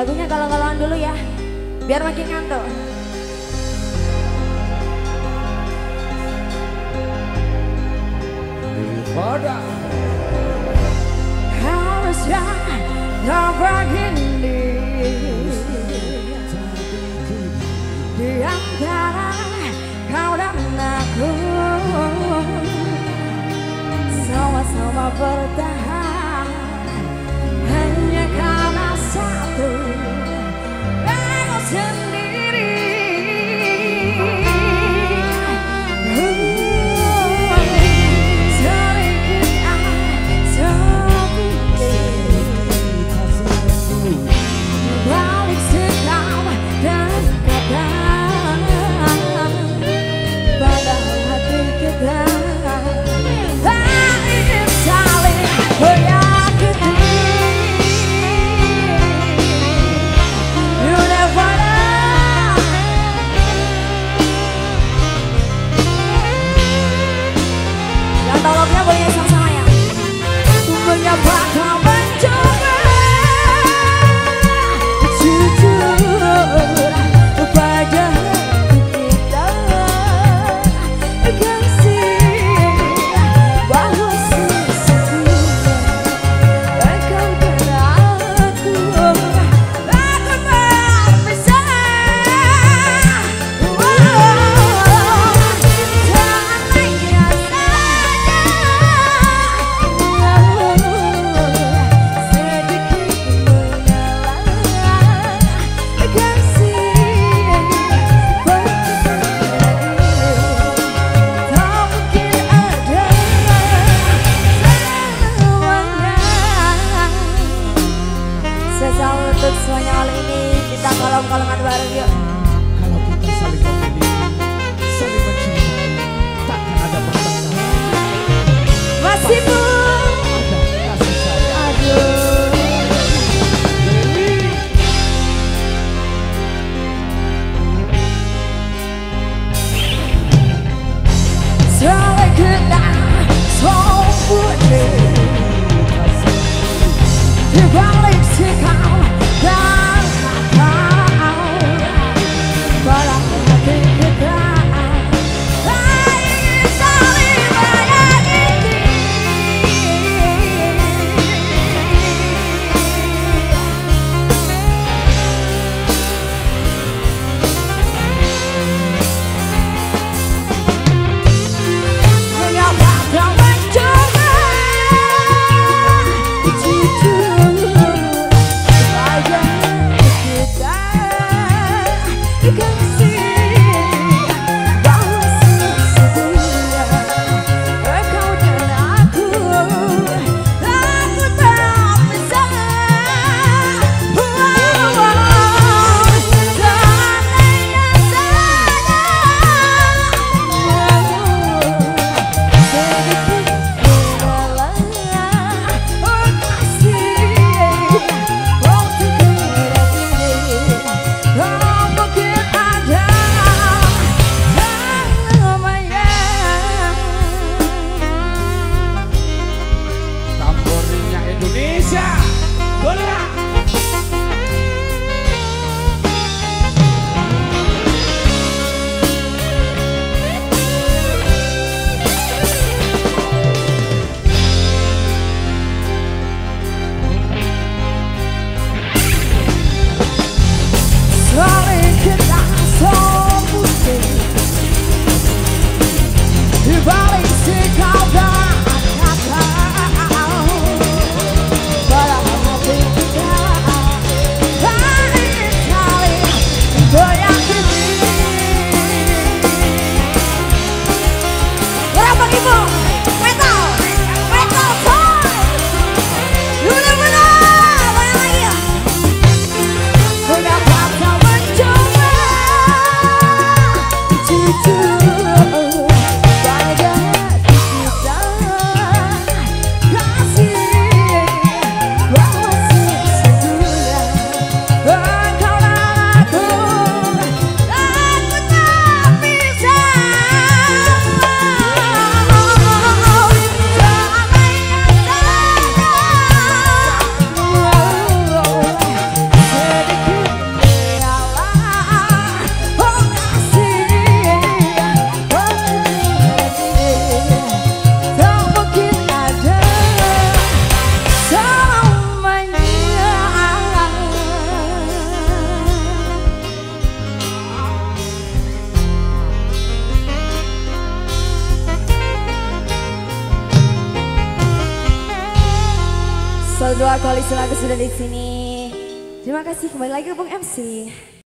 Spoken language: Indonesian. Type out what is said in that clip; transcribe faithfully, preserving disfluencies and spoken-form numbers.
Lagunya galau-galauan dulu ya, biar makin ngantuk. Pada harusnya kau begini di antara kau dan aku, sama-sama bertahan hanya karena satu ego sendiri. Tolongnya boleh sama-sama ya. Menyapa kau mencoba jujur pada kita, kasih bahwa sesungguhnya engkau dan aku akan berpisah. Untuk semuanya kali ini kita kolom-kolongan bareng yuk. kalau kita saling memiliki, saling mencintai, takkan ada pertengkaran. Masih bu Ada kasih sayang. aduh saling kenal sempurna di balik sikap dan kau pada hati kita ingin saling menyakiti. Mengapa kau mencoba Balik sikap dan kata, pada dua koalisi lagu sudah di sini. Terima kasih, kembali lagi ke Bung M C.